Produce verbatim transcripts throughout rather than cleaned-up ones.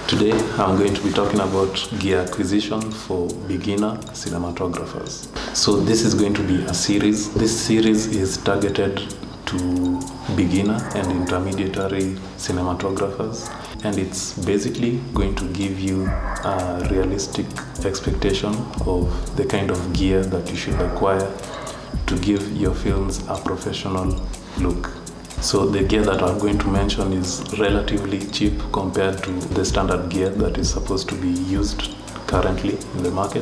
Today I'm going to be talking about gear acquisition for beginner cinematographers. So this is going to be a series. This series is targeted to beginner and intermediary cinematographers, and it's basically going to give you a realistic expectation of the kind of gear that you should acquire to give your films a professional look. So the gear that I'm going to mention is relatively cheap compared to the standard gear that is supposed to be used currently in the market.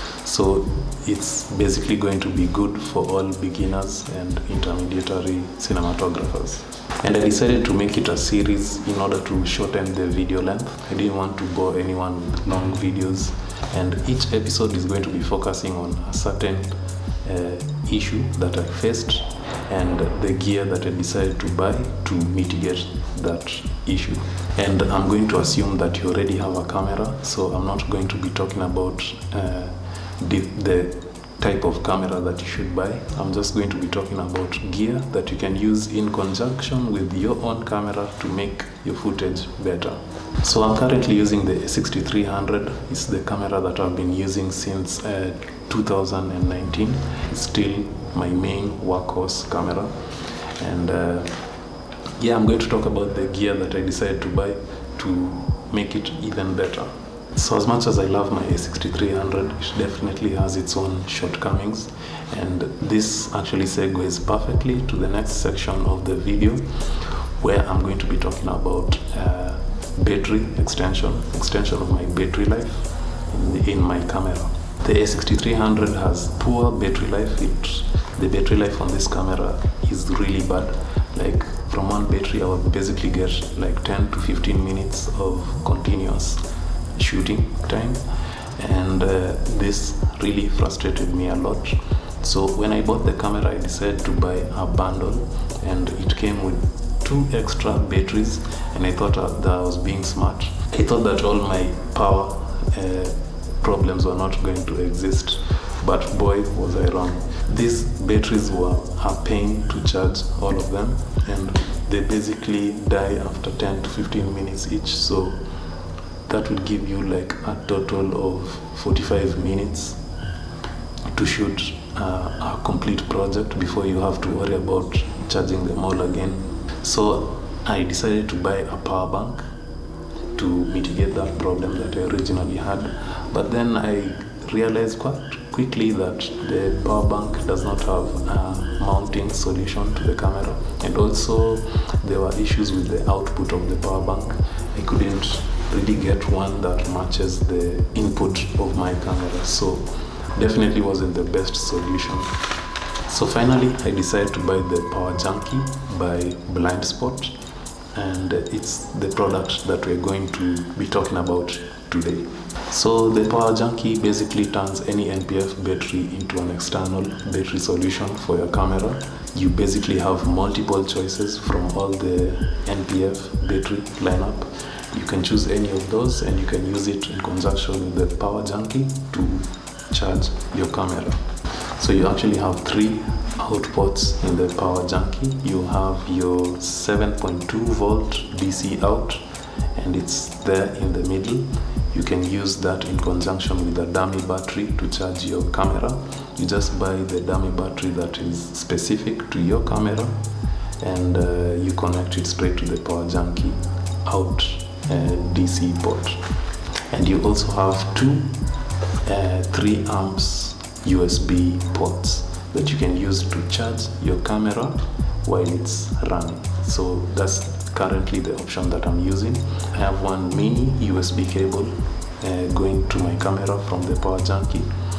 So it's basically going to be good for all beginners and intermediary cinematographers. And I decided to make it a series in order to shorten the video length. I didn't want to bore anyone with long videos, and each episode is going to be focusing on a certain uh, issue that I faced and the gear that I decided to buy to mitigate that issue. And I'm going to assume that you already have a camera, so I'm not going to be talking about uh, the, the type of camera that you should buy. I'm just going to be talking about gear that you can use in conjunction with your own camera to make your footage better. So I'm currently using the A sixty-three hundred. It's the camera that I've been using since uh, two thousand nineteen. It's still my main workhorse camera, and uh, yeah, I'm going to talk about the gear that I decided to buy to make it even better. So as much as I love my A sixty-three hundred, it definitely has its own shortcomings, and this actually segues perfectly to the next section of the video, where I'm going to be talking about uh, battery extension, extension of my battery life in, in my camera. The A sixty-three hundred has poor battery life. It, the battery life on this camera is really bad. Like from one battery, I would basically get like ten to fifteen minutes of continuous shooting time, and uh, this really frustrated me a lot. So when I bought the camera, I decided to buy a bundle, and it came with two extra batteries, and I thought that I was being smart. I thought that all my power uh, problems were not going to exist, but boy was I wrong. These batteries were a pain to charge, all of them, and they basically die after ten to fifteen minutes each. So that would give you like a total of forty-five minutes to shoot uh, a complete project before you have to worry about charging them all again. So I decided to buy a power bank to mitigate that problem that I originally had. But then I realized quite quickly that the power bank does not have a mounting solution to the camera, and also there were issues with the output of the power bank. I couldn't really get one that matches the input of my camera, so definitely wasn't the best solution. So finally I decided to buy the Power Junkie by Blind Spot, and it's the product that we're going to be talking about today. So the Power Junkie basically turns any N P F battery into an external battery solution for your camera. You basically have multiple choices from all the N P F battery lineup. You can choose any of those, and you can use it in conjunction with the Power Junkie to charge your camera. So you actually have three outputs in the Power Junkie. You have your seven point two volt D C out, and it's there in the middle. You can use that in conjunction with a dummy battery to charge your camera. You just buy the dummy battery that is specific to your camera, and uh, you connect it straight to the Power Junkie out uh, D C port. And you also have two uh, three amps U S B ports that you can use to charge your camera while it's running. So that's currently the option that I'm using. I have one mini U S B cable uh, going to my camera from the Power Junkie,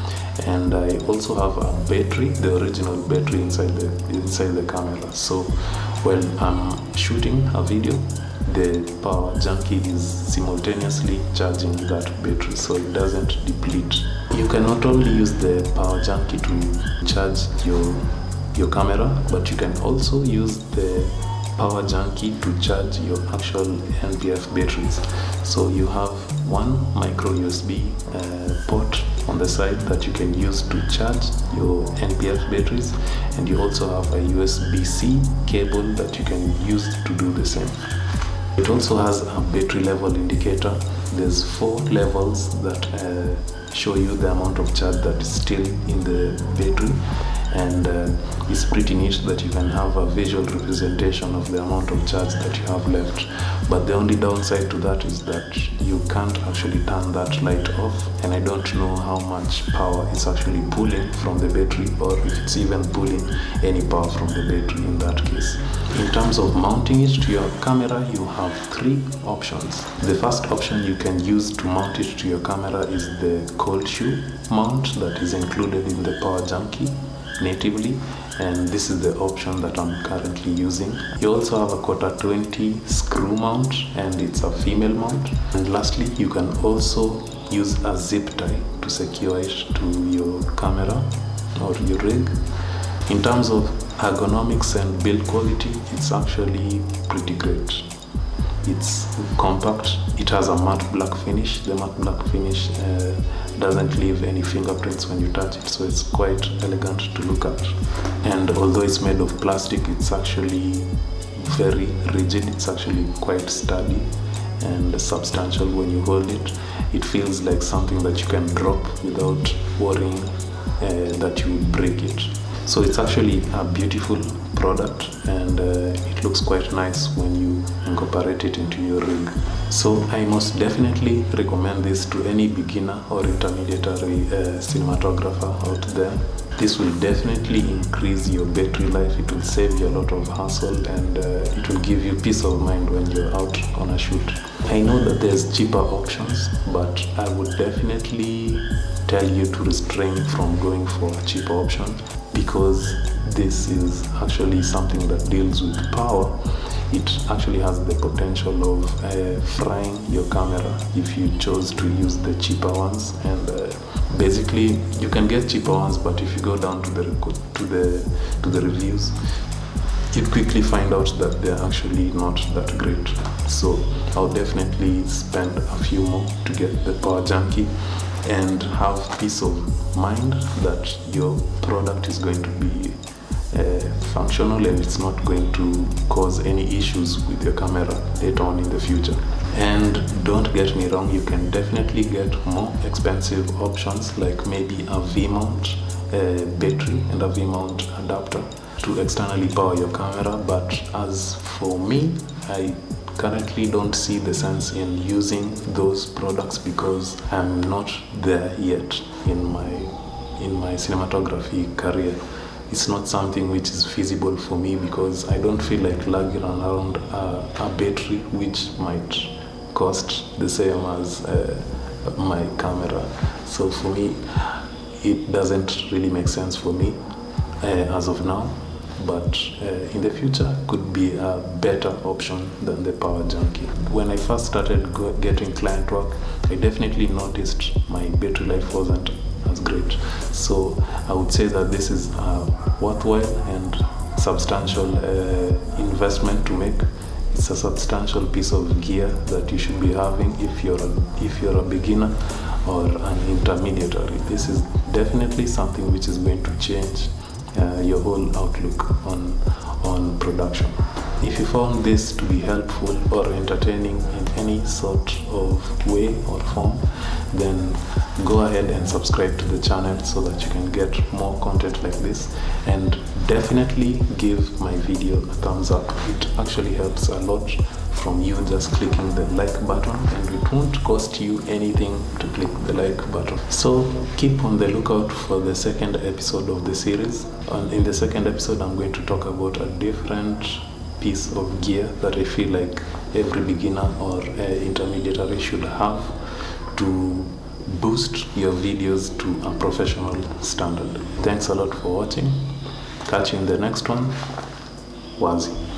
and I also have a battery, the original battery inside the inside the camera. So while I'm shooting a video, the Power Junkie is simultaneously charging that battery, so it doesn't deplete. You can not only use the Power Junkie to charge your your camera, but you can also use the Power Junkie to charge your actual N P F batteries. So you have one micro U S B uh, port on the side that you can use to charge your N P F batteries, and you also have a U S B C cable that you can use to do the same. It also has a battery level indicator. There's four levels that uh, show you the amount of charge that is still in the battery, and uh, it's pretty neat that you can have a visual representation of the amount of charge that you have left. But the only downside to that is that you can't actually turn that light off, and I don't know how much power it's actually pulling from the battery, or if it's even pulling any power from the battery in that case. In terms of mounting it to your camera, you have three options. The first option you can use to mount it to your camera is the cold shoe mount that is included in the Power Junkie natively, and this is the option that I'm currently using. You also have a quarter twenty screw mount, and it's a female mount. And lastly, you can also use a zip tie to secure it to your camera or your rig. In terms of ergonomics and build quality, it's actually pretty great. It's compact, it has a matte black finish. The matte black finish uh, doesn't leave any fingerprints when you touch it, so it's quite elegant to look at. And although it's made of plastic, it's actually very rigid. It's actually quite sturdy and substantial. When you hold it, it feels like something that you can drop without worrying uh, that you will break it. So it's actually a beautiful product, and uh, it looks quite nice when you incorporate it into your rig. So I most definitely recommend this to any beginner or intermediary uh, cinematographer out there. This will definitely increase your battery life, it will save you a lot of hassle, and uh, it will give you peace of mind when you're out on a shoot. I know that there's cheaper options, but I would definitely tell you to restrain from going for a cheaper option, because this is actually something that deals with power. It actually has the potential of uh, frying your camera if you chose to use the cheaper ones. And uh, basically, you can get cheaper ones, but if you go down to the to the to the reviews, you quickly find out that they're actually not that great. So I'll definitely spend a few more to get the Power Junkie and have peace of mind that your product is going to be uh, functional, and it's not going to cause any issues with your camera later on in the future. And don't get me wrong, you can definitely get more expensive options, like maybe a V-mount uh, battery and a V-mount adapter to externally power your camera. But as for me, I currently don't see the sense in using those products because I'm not there yet in my in my cinematography career. It's not something which is feasible for me because I don't feel like lugging around a, a battery which might cost the same as uh, my camera. So for me, it doesn't really make sense for me uh, as of now. But uh, in the future could be a better option than the Power Junkie. When I first started go getting client work, I definitely noticed my battery life wasn't as great. So I would say that this is a worthwhile and substantial uh, investment to make. It's a substantial piece of gear that you should be having if you're a, if you're a beginner or an intermediary. This is definitely something which is going to change Uh, your whole outlook on on production. If you found this to be helpful or entertaining in any sort of way or form, then go ahead and subscribe to the channel so that you can get more content like this, and definitely give my video a thumbs up. It actually helps a lot from you just clicking the like button, and it won't cost you anything to click the like button. So keep on the lookout for the second episode of the series. And in the second episode, I'm going to talk about a different piece of gear that I feel like every beginner or uh, intermediary should have to boost your videos to a professional standard. Thanks a lot for watching. Catch you in the next one. Wazi.